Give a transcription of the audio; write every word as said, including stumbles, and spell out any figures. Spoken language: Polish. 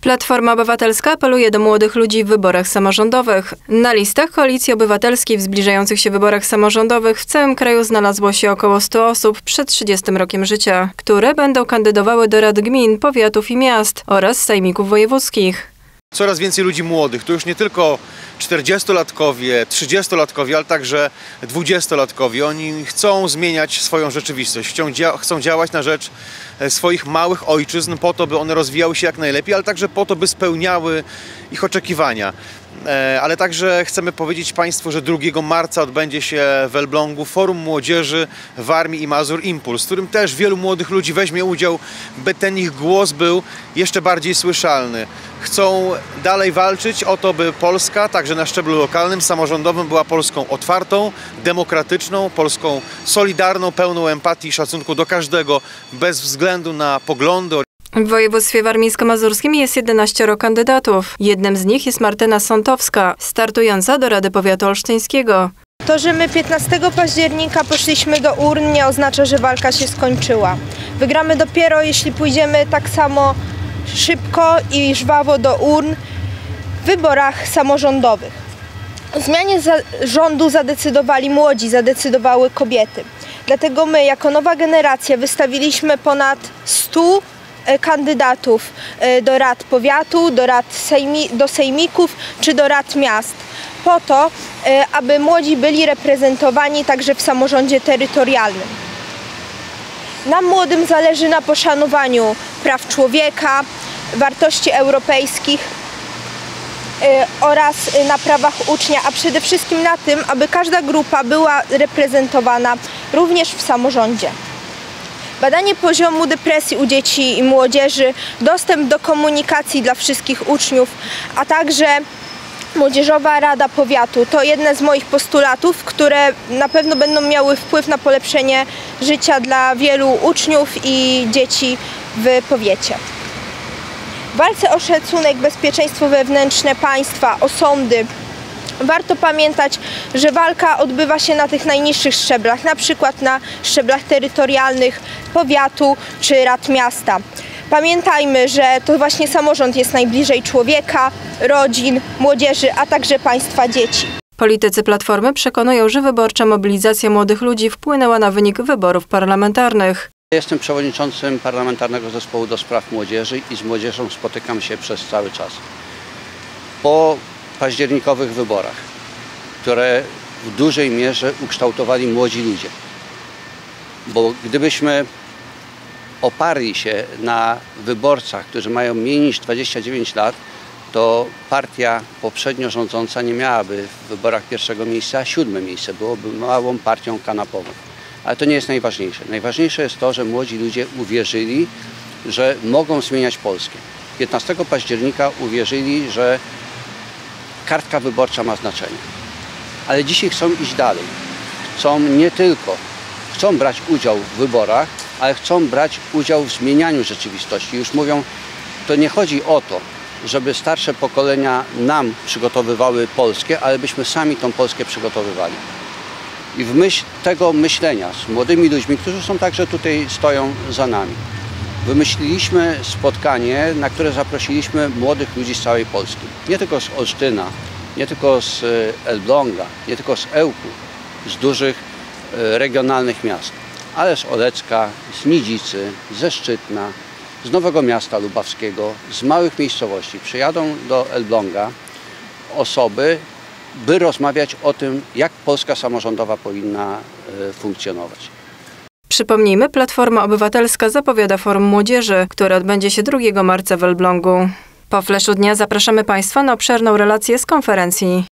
Platforma Obywatelska apeluje do młodych ludzi w wyborach samorządowych. Na listach Koalicji Obywatelskiej w zbliżających się wyborach samorządowych w całym kraju znalazło się około stu osób przed trzydziestym rokiem życia, które będą kandydowały do rad gmin, powiatów i miast oraz sejmików wojewódzkich. Coraz więcej ludzi młodych, to już nie tylko czterdziestolatkowie, trzydziestolatkowie, ale także dwudziestolatkowie. Oni chcą zmieniać swoją rzeczywistość, chcą, dzia chcą działać na rzecz swoich małych ojczyzn po to, by one rozwijały się jak najlepiej, ale także po to, by spełniały ich oczekiwania. Ale także chcemy powiedzieć Państwu, że drugiego marca odbędzie się w Elblągu Forum Młodzieży Warmii i Mazur Impuls, w którym też wielu młodych ludzi weźmie udział, by ten ich głos był jeszcze bardziej słyszalny. Chcą dalej walczyć o to, by Polska, także na szczeblu lokalnym, samorządowym, była Polską otwartą, demokratyczną, Polską solidarną, pełną empatii i szacunku do każdego, bez względu na poglądy. W województwie warmińsko-mazurskim jest jedenaścioro kandydatów. Jednym z nich jest Martyna Sątowska, startująca do Rady Powiatu Olsztyńskiego. To, że my piętnastego października poszliśmy do urn, nie oznacza, że walka się skończyła. Wygramy dopiero, jeśli pójdziemy tak samo szybko i żwawo do urn w wyborach samorządowych. O zmianie za rządu zadecydowali młodzi, zadecydowały kobiety. Dlatego my, jako nowa generacja, wystawiliśmy ponad stu kandydatów do rad powiatu, do rad sejmi, do sejmików czy do rad miast, po to, aby młodzi byli reprezentowani także w samorządzie terytorialnym. Nam młodym zależy na poszanowaniu praw człowieka, wartości europejskich oraz na prawach ucznia, a przede wszystkim na tym, aby każda grupa była reprezentowana również w samorządzie. Badanie poziomu depresji u dzieci i młodzieży, dostęp do komunikacji dla wszystkich uczniów, a także Młodzieżowa Rada Powiatu to jedne z moich postulatów, które na pewno będą miały wpływ na polepszenie życia dla wielu uczniów i dzieci w powiecie. W walce o szacunek, bezpieczeństwo wewnętrzne państwa, o sądy, warto pamiętać, że walka odbywa się na tych najniższych szczeblach, na przykład na szczeblach terytorialnych, powiatu czy rad miasta. Pamiętajmy, że to właśnie samorząd jest najbliżej człowieka, rodzin, młodzieży, a także państwa dzieci. Politycy Platformy przekonują, że wyborcza mobilizacja młodych ludzi wpłynęła na wynik wyborów parlamentarnych. Jestem przewodniczącym Parlamentarnego Zespołu do Spraw Młodzieży i z młodzieżą spotykam się przez cały czas. Po październikowych wyborach, które w dużej mierze ukształtowali młodzi ludzie. Bo gdybyśmy oparli się na wyborcach, którzy mają mniej niż dwadzieścia dziewięć lat, to partia poprzednio rządząca nie miałaby w wyborach pierwszego miejsca, a siódme miejsce. Byłoby małą partią kanapową. Ale to nie jest najważniejsze. Najważniejsze jest to, że młodzi ludzie uwierzyli, że mogą zmieniać Polskę. piętnastego października uwierzyli, że kartka wyborcza ma znaczenie. Ale dzisiaj chcą iść dalej. Chcą nie tylko, chcą brać udział w wyborach, ale chcą brać udział w zmienianiu rzeczywistości. Już mówią, to nie chodzi o to, żeby starsze pokolenia nam przygotowywały Polskę, ale byśmy sami tą Polskę przygotowywali. I w myśl tego myślenia z młodymi ludźmi, którzy są także tutaj, stoją za nami, wymyśliliśmy spotkanie, na które zaprosiliśmy młodych ludzi z całej Polski. Nie tylko z Olsztyna, nie tylko z Elbląga, nie tylko z Ełku, z dużych regionalnych miast, ale z Olecka, z Nidzicy, ze Szczytna, z Nowego Miasta Lubawskiego, z małych miejscowości. Przyjadą do Elbląga osoby, by rozmawiać o tym, jak Polska samorządowa powinna funkcjonować. Przypomnijmy, Platforma Obywatelska zapowiada Forum Młodzieży, które odbędzie się drugiego marca w Elblągu. Po fleszu dnia zapraszamy Państwa na obszerną relację z konferencji.